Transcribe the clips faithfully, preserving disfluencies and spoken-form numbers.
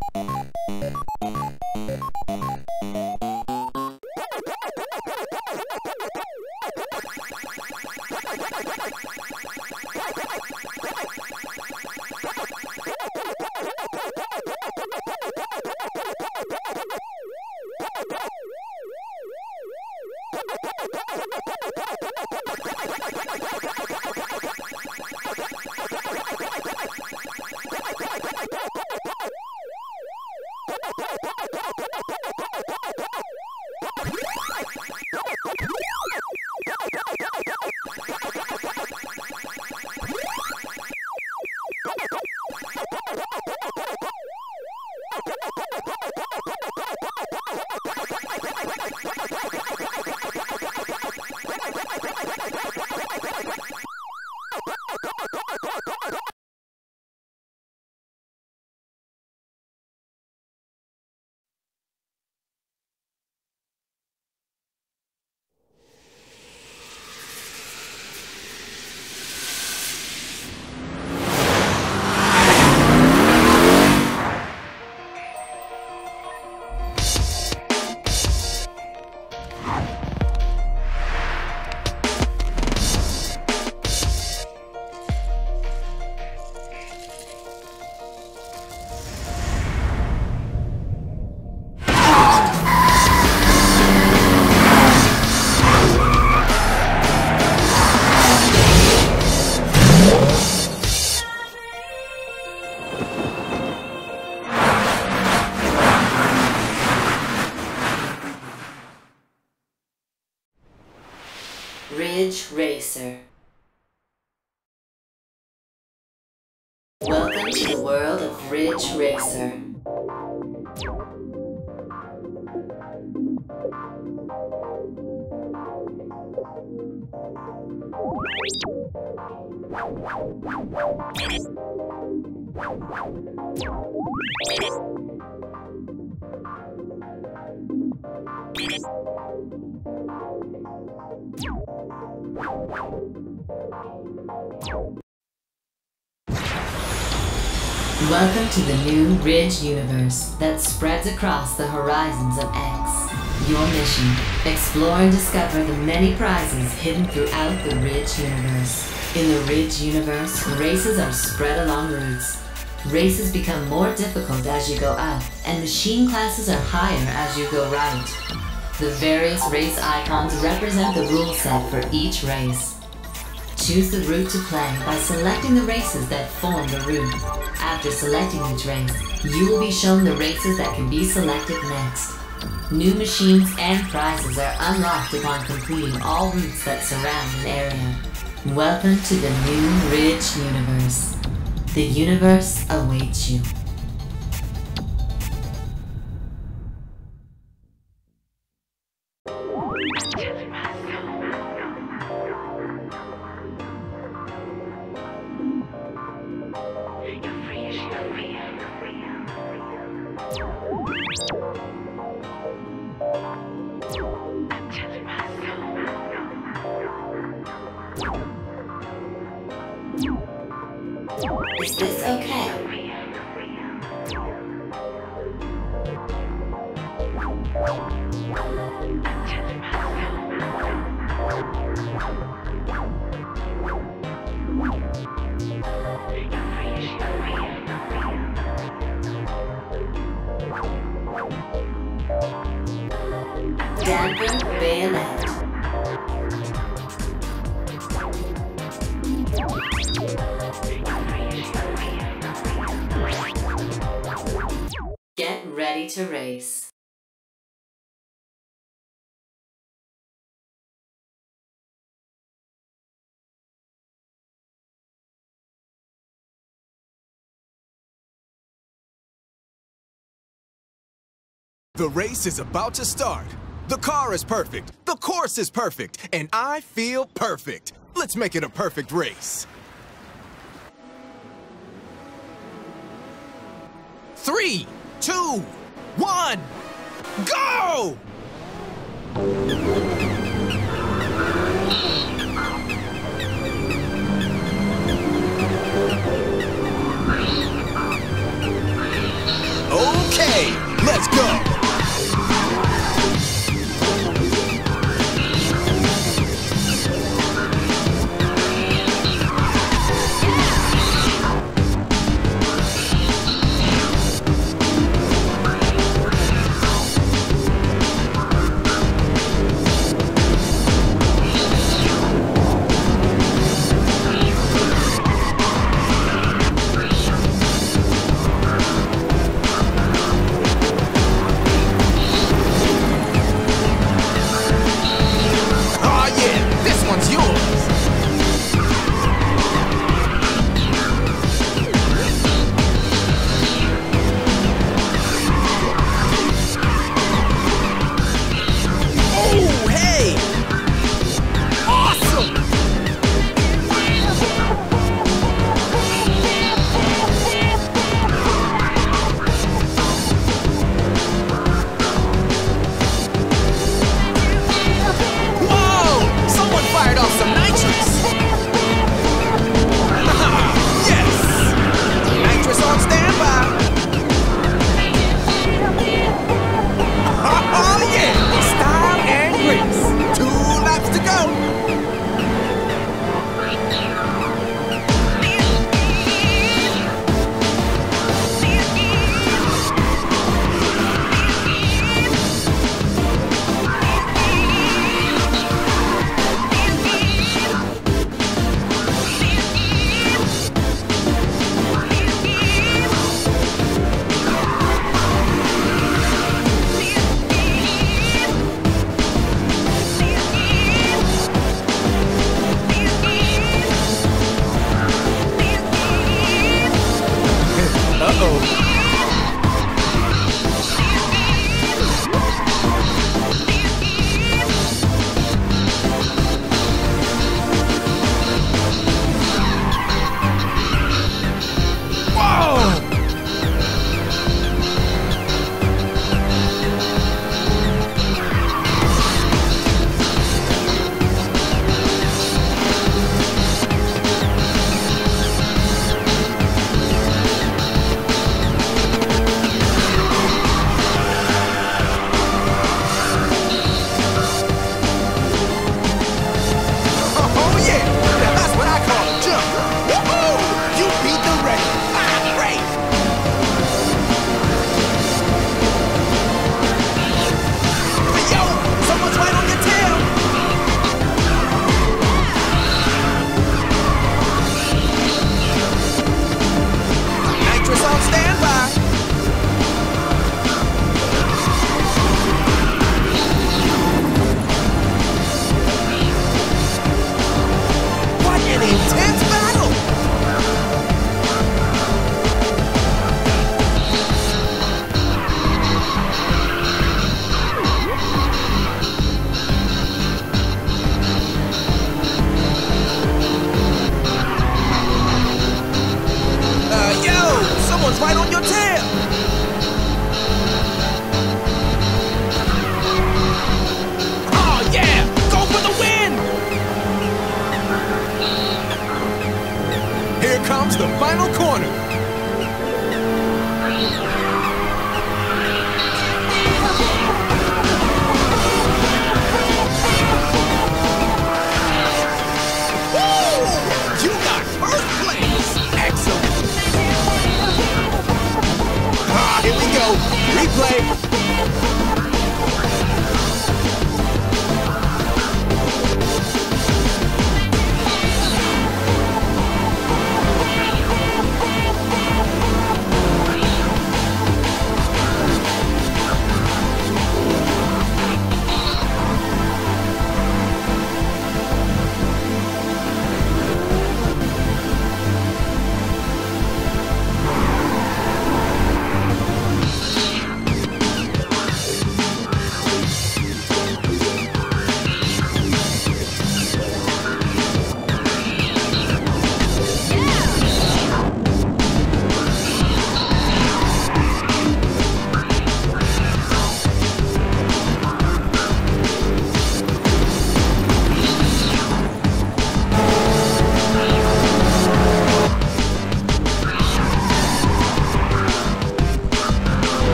Ridge Racer. Welcome to the world of Ridge Racer. Welcome to the new Ridge universe that spreads across the horizons of X. Your mission: explore and discover the many prizes hidden throughout the Ridge universe. In the Ridge universe, races are spread along routes. Races become more difficult as you go up, and machine classes are higher as you go right. The various race icons represent the rule set for each race. Choose the route to play by selecting the races that form the route. After selecting each race, you will be shown the races that can be selected next. New machines and prizes are unlocked upon completing all routes that surround an area. Welcome to the new Ridge universe. The universe awaits you. Is this okay? Damper Bayonet. Get ready to race. The race is about to start. The car is perfect, the course is perfect, and I feel perfect. Let's make it a perfect race. Three, two, one, go! Oh!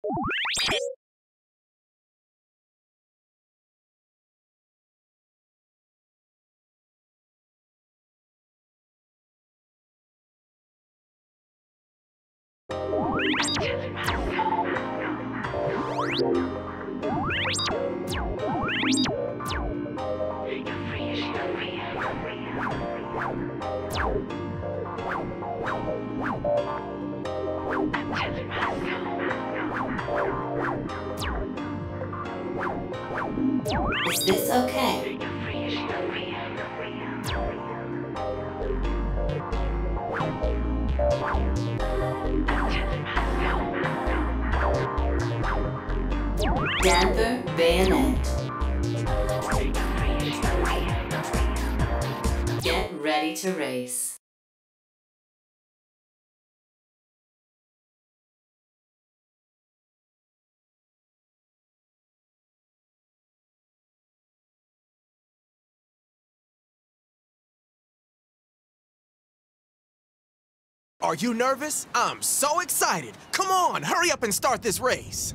Is this okay? Damper bayonet. Get ready to race. Are you nervous? I'm so excited. Come on, hurry up and start this race.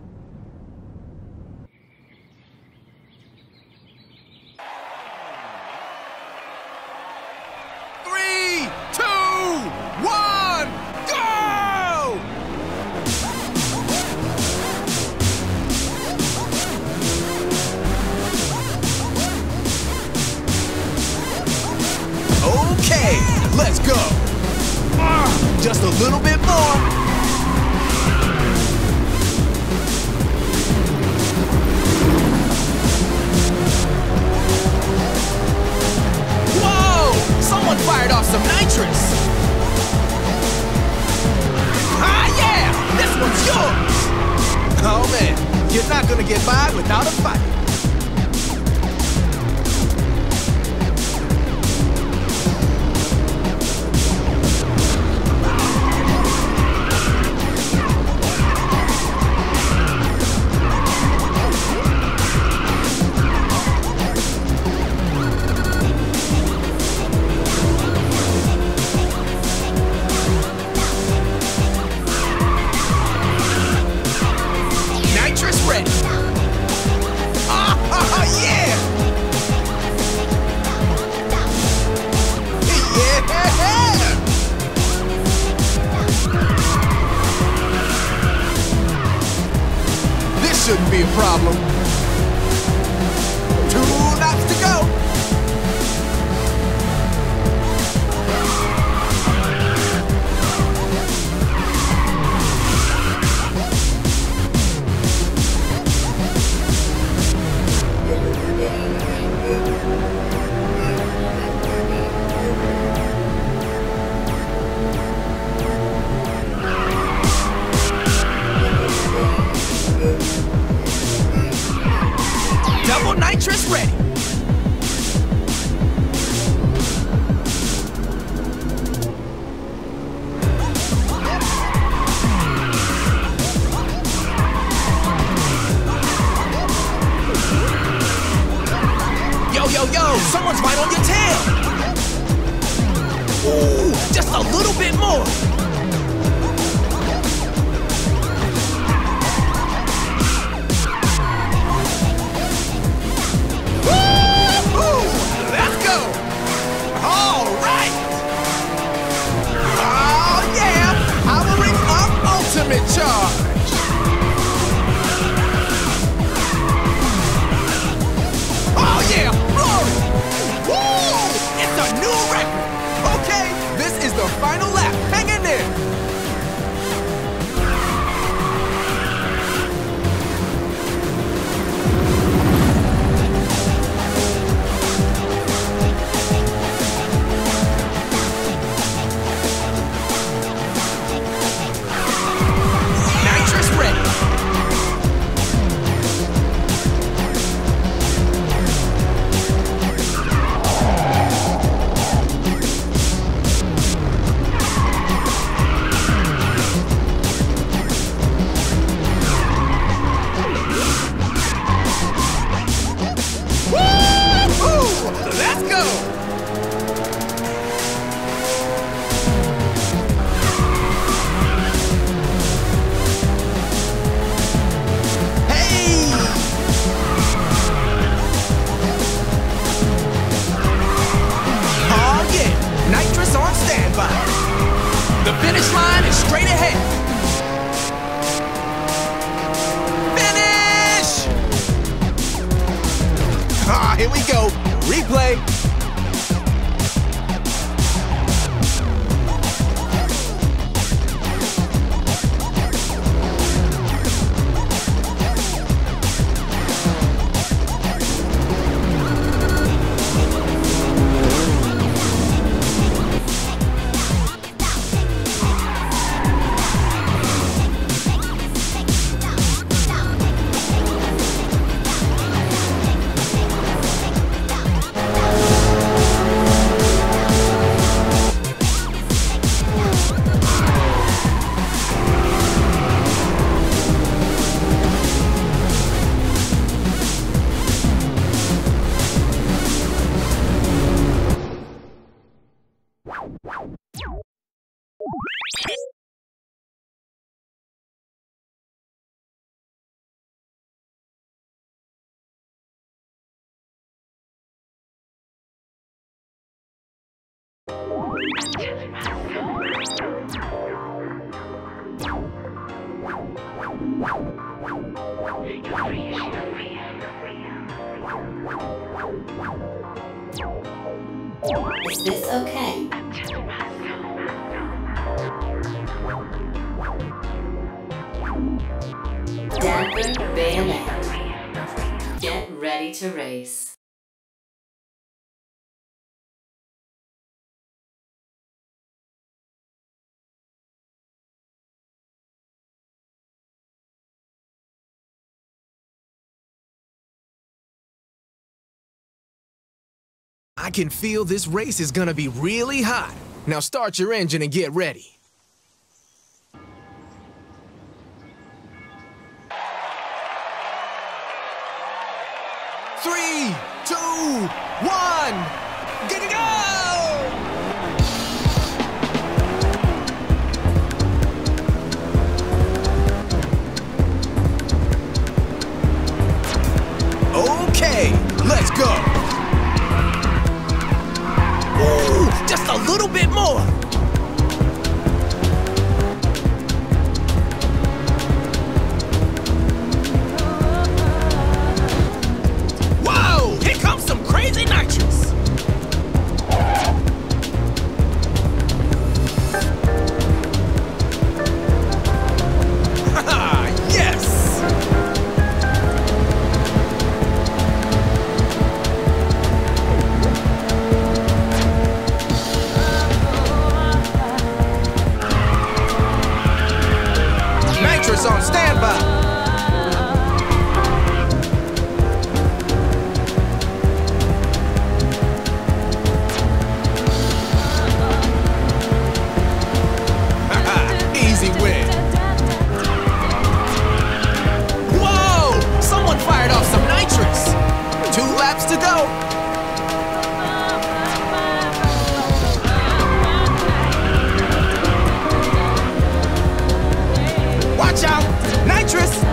Three, two, one, go! Okay, let's go. Just a little bit more. Whoa! Someone fired off some nitrous. Ah, yeah! This one's yours! Oh, man. You're not gonna get by without a fight. Shouldn't be a problem. Two laps to go. Double nitrous ready. Yo, yo, yo, someone's right on your tail. Ooh, just a little bit more. Charge! Oh yeah! Glory! Woo! It's a new record! Okay, this is the final lap. Hang in there! Is this okay? Dancer Bayonet. Get ready to race. I can feel this race is gonna be really hot. Now start your engine and get ready. Three, two, one, get it go! Okay, let's go. Ooh, just a little bit more. Whoa, here comes some crazy nitrous. Haha, yes. Nitrous on standby. Easy win. Whoa! Someone fired off some nitrous. Two laps to go. Watch out! Nitrous!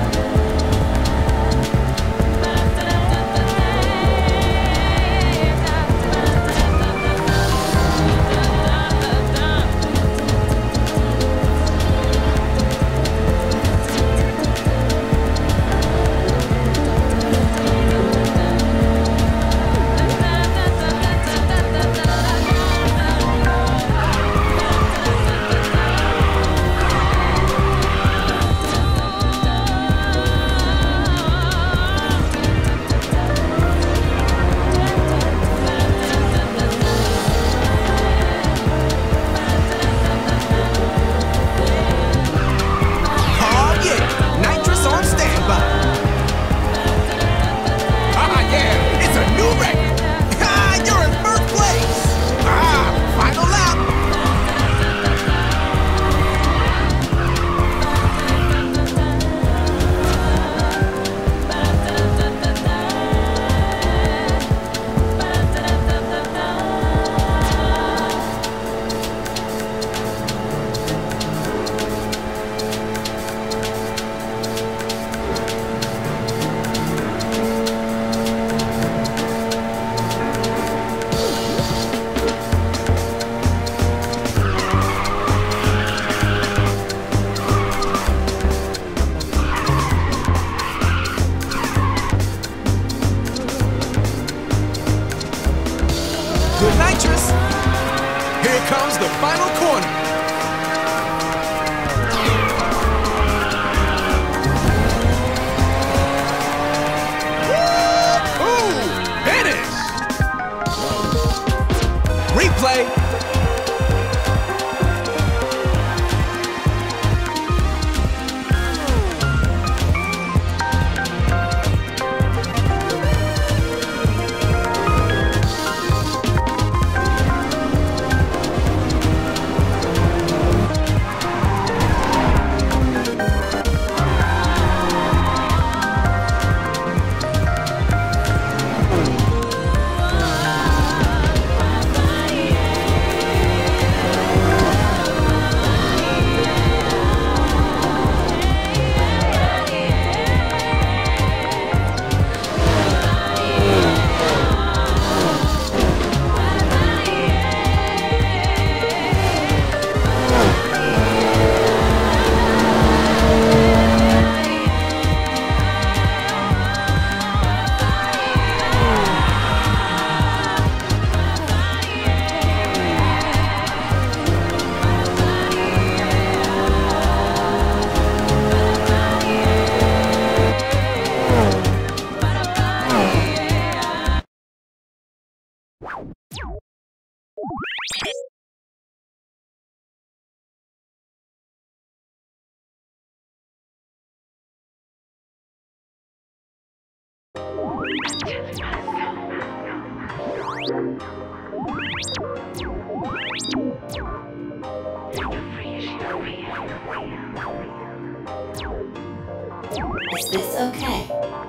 Is this okay?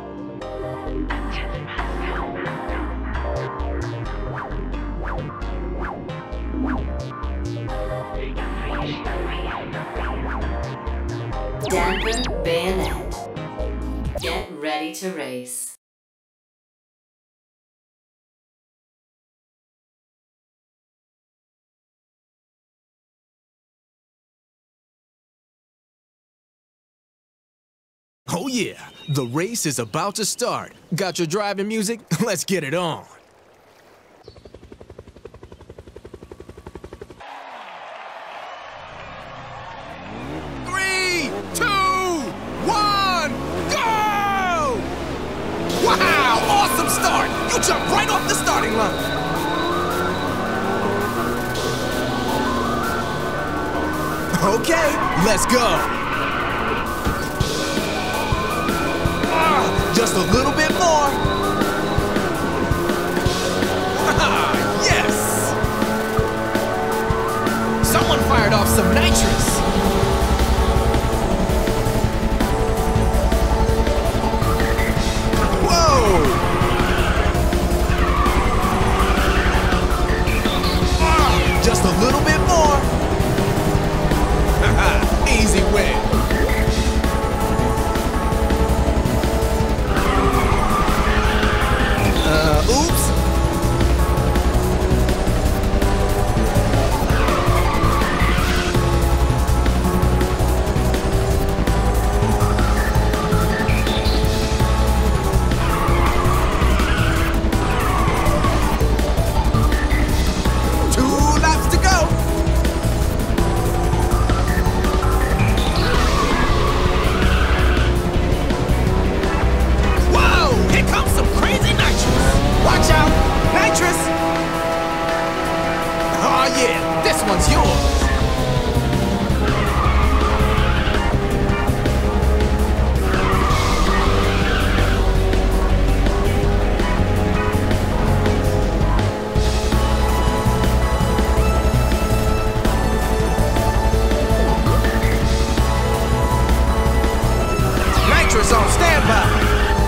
Damper bayonet. Get ready to race. Oh yeah, the race is about to start. Got your driving music? Let's get it on. Three, two, one, go! Wow, awesome start! You jumped right off the starting line. Okay, let's go. Just a little bit more. Yes! Someone fired off some nitrous. Whoa! Just a little bit more. Easy win. Uh, oops. Two laps to go. Whoa! Here comes some crazy nitrous. Watch out! Nitrous! Oh yeah, this one's yours! Nitrous on standby!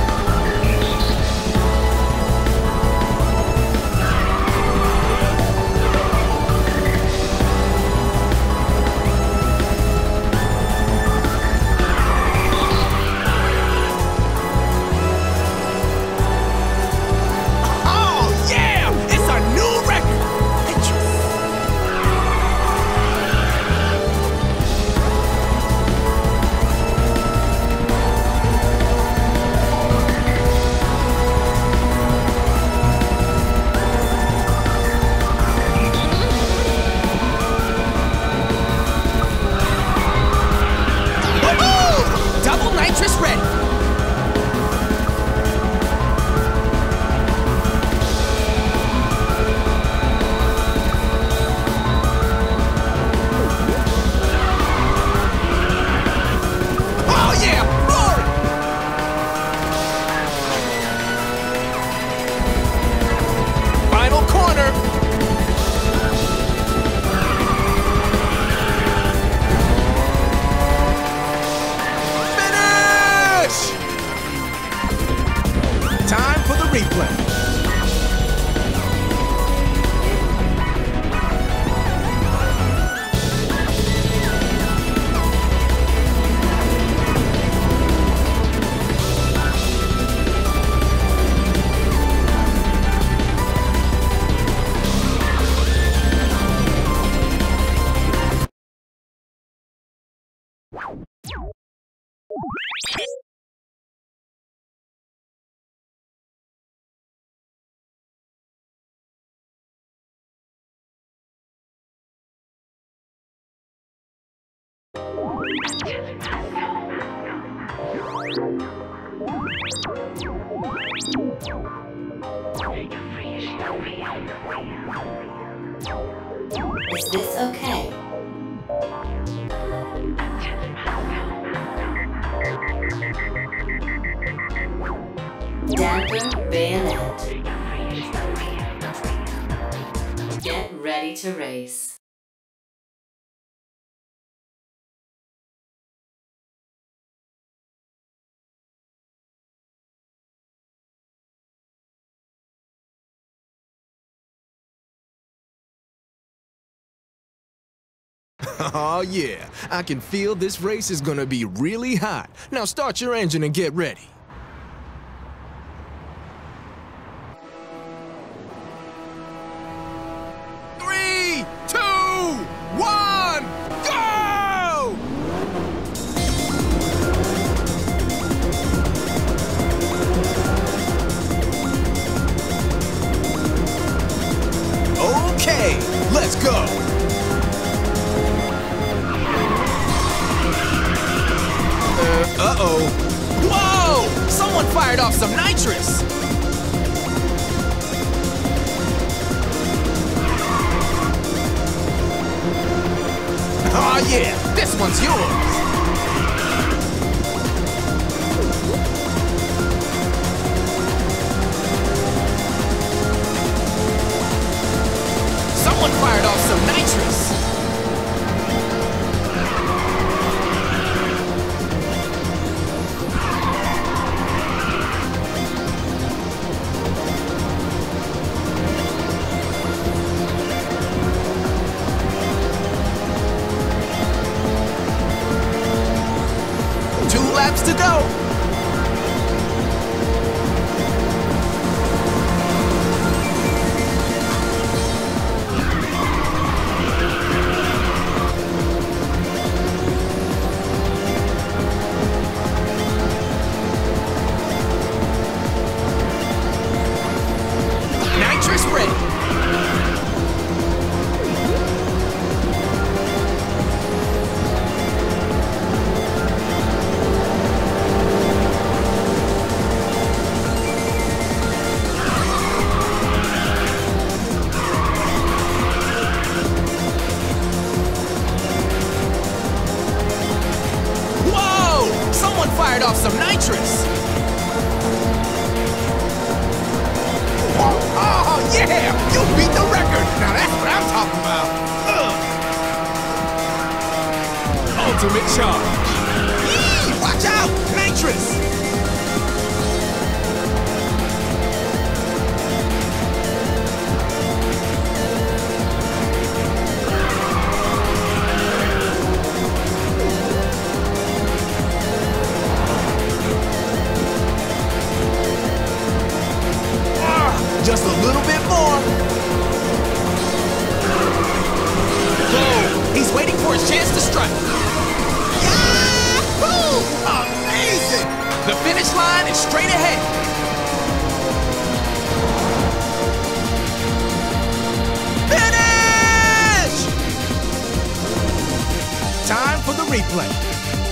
Is this okay? Down. Damper, bayonet. Get ready to race. Oh yeah, I can feel this race is gonna be really hot. Now start your engine and get ready. Three, two, one, go! Okay, let's go. Uh-oh. Whoa! Someone fired off some nitrous! Oh yeah, this one's yours! Someone fired off some nitrous! Laps to go. Nitrous ready. Fired off some nitrous! Oh, oh yeah! You beat the record! Now that's what I'm talking about! Ugh. Ultimate charge! Yee! Watch out! Nitrous! Just a little bit more. Whoa! He's waiting for his chance to strike. Yahoo! Amazing! The finish line is straight ahead. Finish! Time for the replay.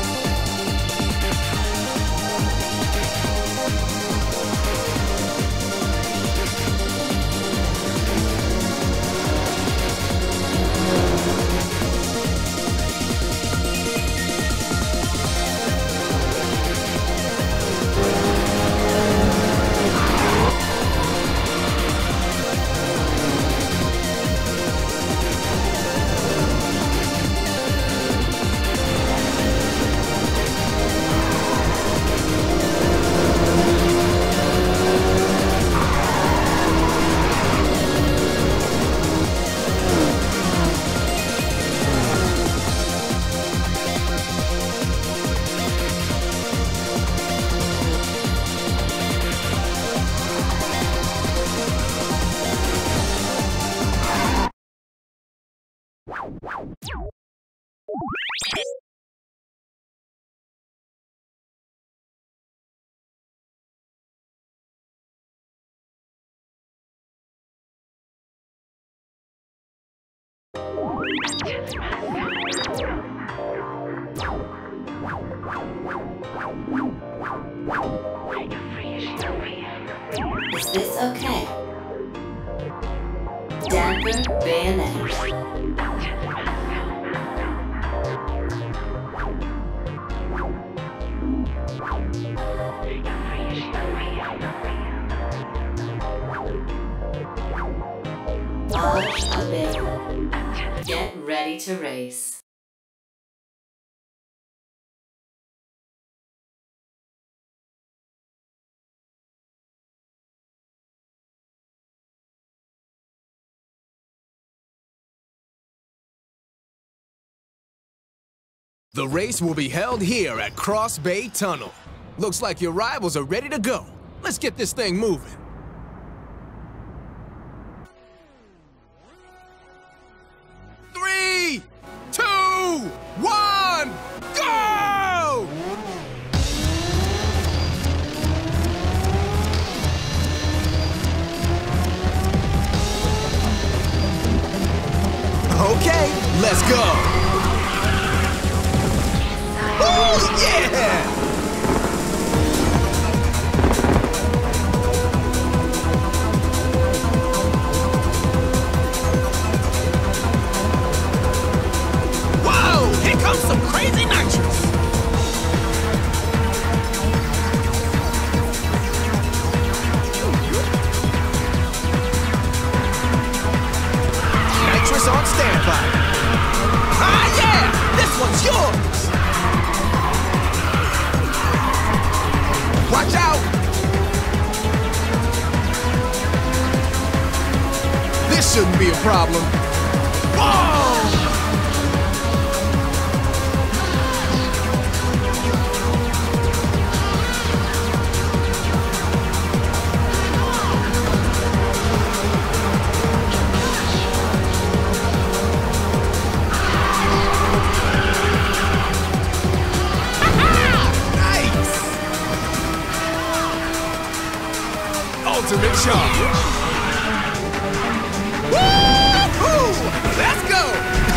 Is this okay? Damper, bayonet. Free, free, free, free. Garage available. Get ready to race. The race will be held here at Cross Bay Tunnel. Looks like your rivals are ready to go. Let's get this thing moving. Three, two, one, go! Okay, let's go. Oh, yeah! Whoa! Here comes some crazy nitrous! Nitrous on standby. Ah, yeah! This one's yours! Watch out! This shouldn't be a problem. Whoa! Ultimate charge. Woo-hoo! Let's go!